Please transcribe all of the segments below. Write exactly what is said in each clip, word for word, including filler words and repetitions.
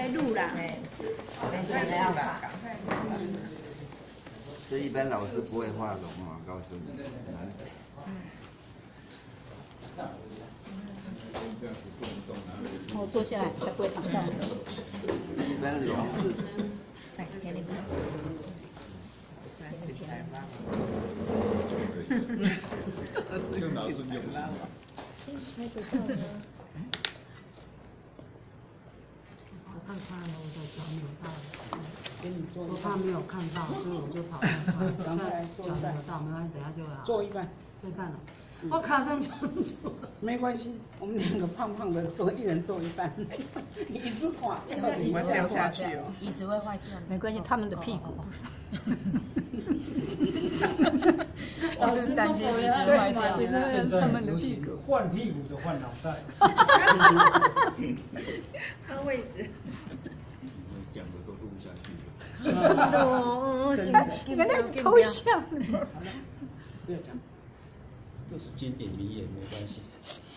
快录啦！ 哎，现在要赶。 这一般老师不会画龙啊，告诉你，难得。 我坐下来才不会挡到。 一般龙是。 哎，给你们。 吃起来吗？ 用脑顺用啦。 我看看我的脚扭到了，我怕没有看到，所以我就跑赶快脚扭到，没关系，等下就好。 做一半， 做一半了。我卡上就没关系，我们两个胖胖的做，一人做一半，椅子垮掉， 椅子掉下去哦， 椅子会坏掉。 没关系，他们的屁股。 我是担心椅子坏掉。 现在很流行换屁股就换脑袋。 换位置。 讲的都录下去了。 真的哦， 你们那个偷笑。 好了，不要讲。 这是经典名言，没关系。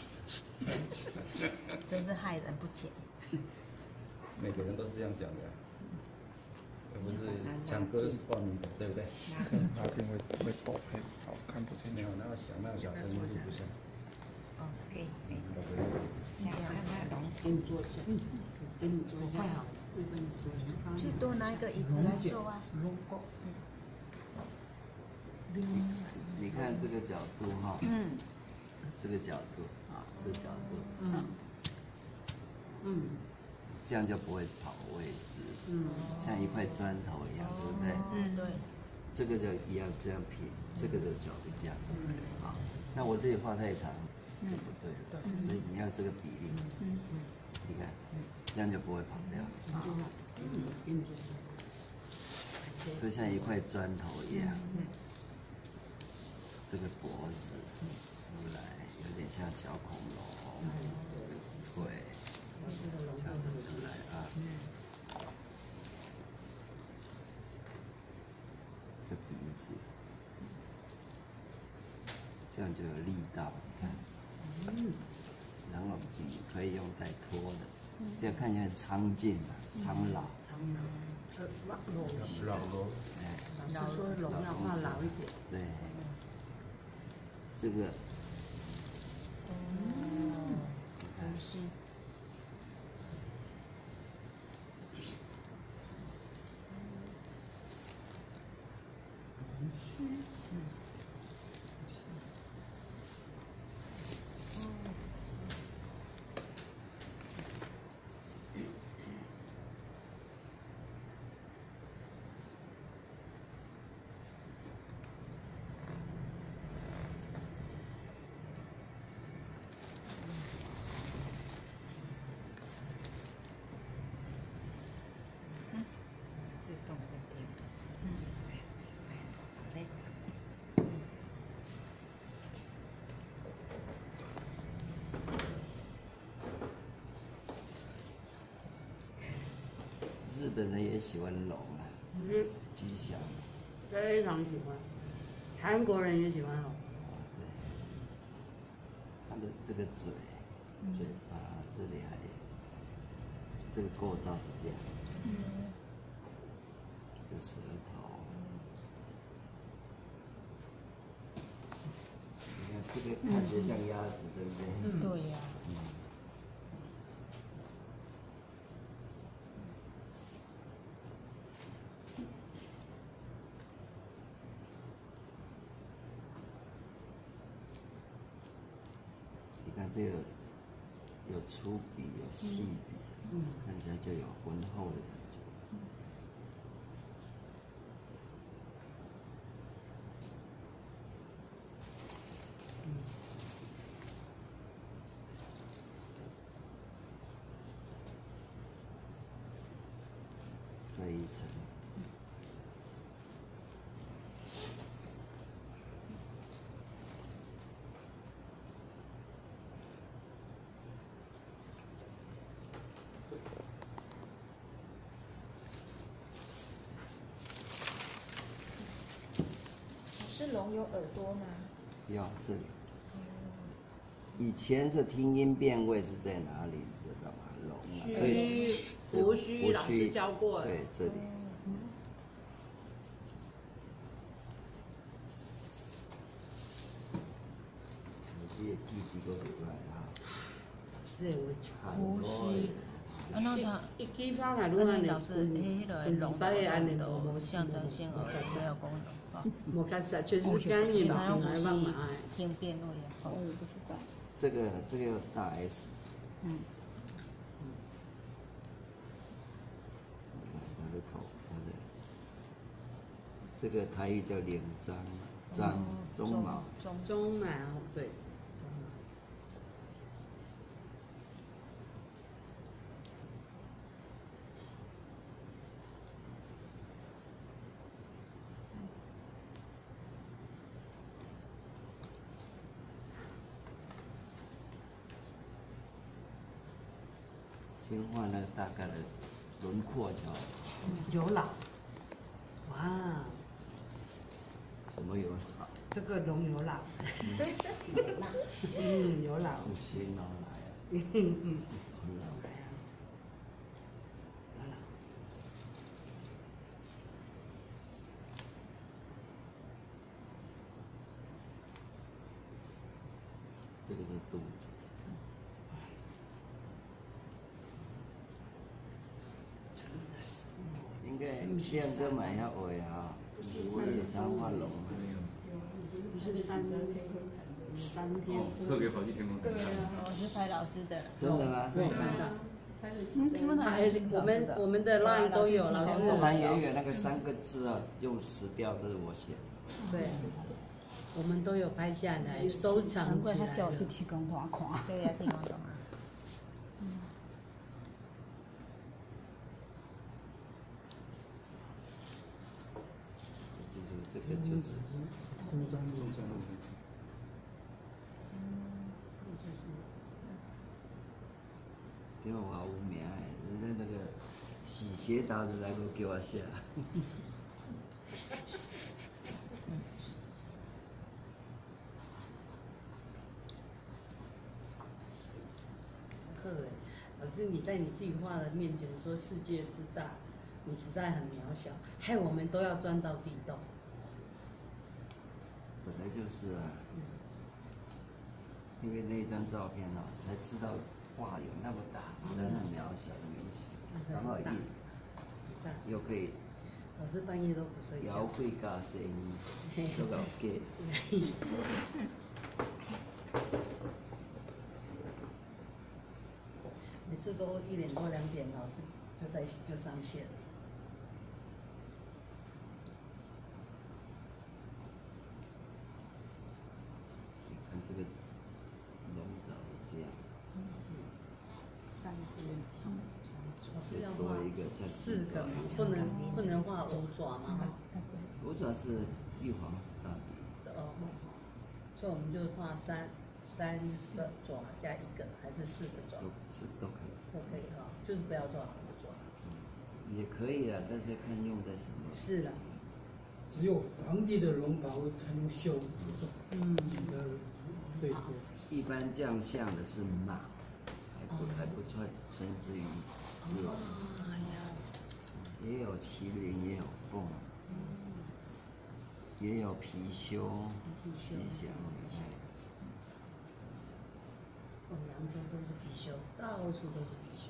真是害人不浅。 每个人都是这样讲的，而不是抢歌是报名的，对不对？ 他这会会抖，会好看不清。 没有，那个响，那个小声音就不像。 哦，可以，可以。 想看看龙，给你做一下，给你做一下，快好了，会跟你做。 去多拿一个椅子来坐啊。 你看这个角度哈，嗯，这个角度啊，这个角度，嗯，嗯，这样就不会跑位置，嗯，像一块砖头一样，对不对？ 嗯，对。 这个就一样这样平，这个的角度这样，嗯，好，那我这里画太长就不对了，对，所以你要这个比例，嗯嗯，你看，这样就不会跑掉，嗯，就像一块砖头一样。这个脖子出来有点像小恐龙，腿长得出来啊，这鼻子，这样就有力道，你看，然后笔可以用带拖的，这样看起来很苍劲嘛，苍老。 老老罗， 哎， 老师说龙要画老一点。 对。这个， 哦，东西。 龙须，嗯。 日本人也喜欢龙啊， 嗯， 吉祥， 非常喜欢。韩国人也喜欢龙。 对，他的这个嘴、嘴巴这里还有这个构造是这样，嗯，这舌头，你看这个看起来像鸭子，对不对？ 嗯，对呀。 嗯。看这个有粗笔有细笔，嗯，看起来就有浑厚的感觉。这一层。 是龙有耳朵吗？ 有这里。以前是听音辨位是在哪里？你知道吗？龙。 嘛，所以胡须老师教过了。 对，这里。你的弟弟都留来啊。 是我胡须，啊，那他， 一激发来， 那你老师，诶，迄个龙都象征性而没有功能，哈。 我看是全是干净的，很难忘嘛。 听辩论也好。我也不知道。 这个这个有大 S。嗯。他的头，他的。这个台语叫脸章，章鬃毛。 鬃毛，对。 先画那个大概的轮廓就好。 有老，哇！ 什么有老？ 这个龙有老。嗯，有老。 有些老来啊。 嗯嗯。 很老。 有老。 这个是肚子。应该现在买下尾啊，我有常画龙。 不是三三天。 特别跑去天空看。 对啊，我是拍老师的。 真的吗？ 对。 嗯，天空台我们我们的 line 都有老师。 天空台也有那个三个字啊，用石雕都是我写的。 对。我们都有拍下来，收藏起来。 他叫我去提供大看。 对呀，提供大看。 这个就是。 中山路。中山路。 因为我有名诶，人家那个洗鞋达人来个叫我写。 呵，老师，你在你自己画的面前说世界之大，你实在很渺小，害我们都要钻到地洞。 本来就是啊，因为那张照片啊，才知道哇有那么大，人很渺小的意思，然后一又可以， 老师半夜都不睡觉， 摇会加声音，都搞给。 每次都一点多两点，老师就在就上线了。 看这个龙爪是这样， 三只，我是要多一个四个嘛，不能不能画五爪嘛哈。 五爪是玉皇大帝。 哦，所以我们就画三三个爪加一个，还是四个爪？ 是都可以。 都可以哈，就是不要抓五爪。 也可以啦，但是看用在什么。 是了。 只有皇帝的龙袍才能绣五爪，嗯，的最多。 一般将相的是马，还不还不算甚至于龙。 哎呀， 也有麒麟，也有凤，也有貔貅、吉祥。 我们扬州都是貔貅，到处都是貔貅。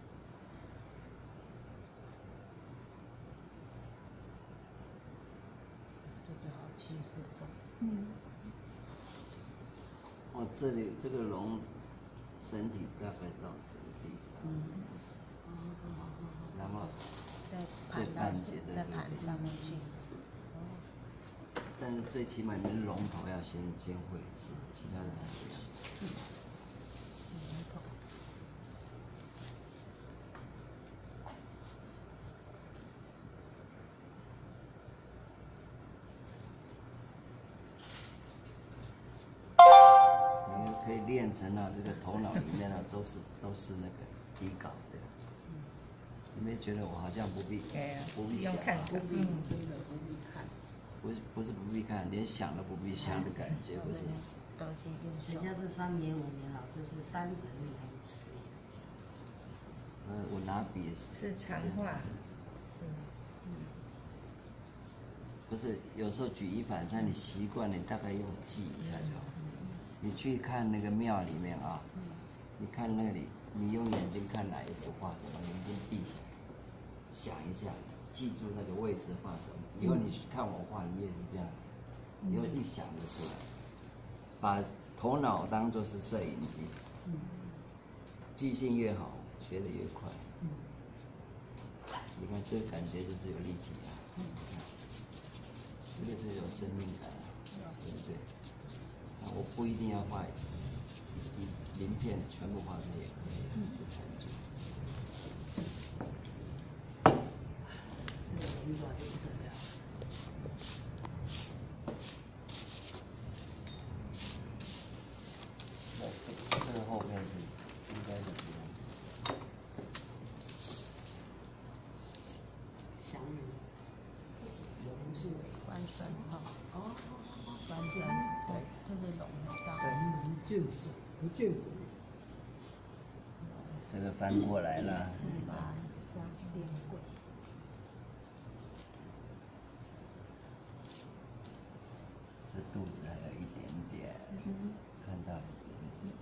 这就好欺负。嗯。 哦，这里这个龙身体大概到这个地方。嗯。然后这半截在这里。 上面去。 但是最起码你的龙头要先先会是，其他的是。你可以练成了这个头脑里面呢都是都是那个底稿的。你没觉得我好像不必不必想， 不必真的不必看。 不是不是不必看，连想都不必想的感觉，不是？ 都是人家是三年五年，老师是三十年还五十年。 呃，我拿笔是长画，是吗？ 不是，有时候举一反三，你习惯了，你大概用记一下就好。你去看那个庙里面啊，你看那里，你用眼睛看哪一幅画什么，眼睛闭起来，想一下，记住那个位置画什么。以后你看我画，你也是这样子，以后一想就出来，把头脑当作是摄影机，记性越好，学得越快。你看这个感觉就是有立体啊。这个是有生命感，对不对？啊，我不一定要画一一鳞片全部画成也可以，这感觉。 这个龙爪就不得了。 那这个这个后面是应该是这样。 祥云，龙是关山哈， 哦， 关山，对，这是龙的大。 不见手，不见鬼。 这个翻过来了。 八八连棍。 这肚子还有一点点，看到一点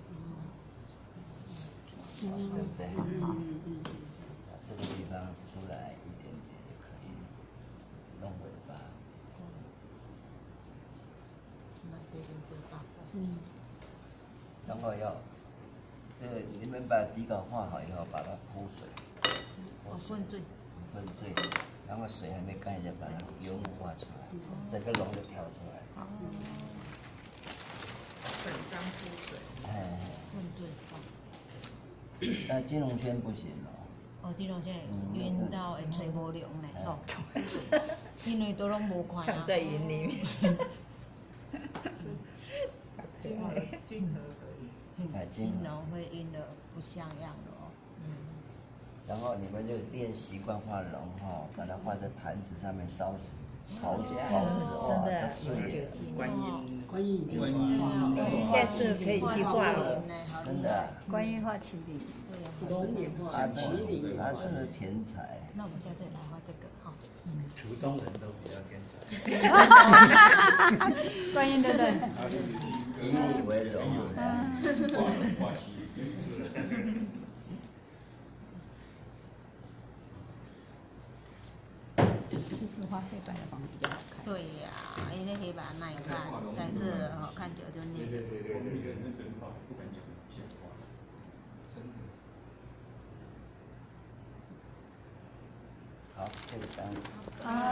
点，对不对？ 嗯嗯把这个地方出来一点点就可以，弄尾巴。 那这边就大。 嗯。 然后要，这个你们把底稿画好以后，把它铺水， 哦，混醉。 混醉，然后水还没干，就把那个油墨画出来，整个龙就跳出来。 哦。 本章铺水。 哎。 混醉。 但金融圈不行哦。 哦，金融圈晕到会吹无凉嘞，吼，因为都拢无看啊。 藏在云里面。 金河， 金河可以。 哎， 金龙会晕得不像样了哦。 嗯。 然后你们就练习惯画龙哈，把它画在盘子上面烧死，烤烤纸哇，这碎了。 观音， 观音， 观音， 下次可以去画了。 真的。 观音画麒麟。 对呀。 龙也画， 他真麒麟也画。 他真是天才。 那我们下次来画这个哈。 普通人都比较天才。 观音对不对？ 以你为荣。 画旗是。 其实画黑白的方比较好看。 对呀，因为黑白耐看，彩色的好看久就腻。 对对对，我们一个人认真画，不敢讲瞎话，真的。 好，这个章。 啊。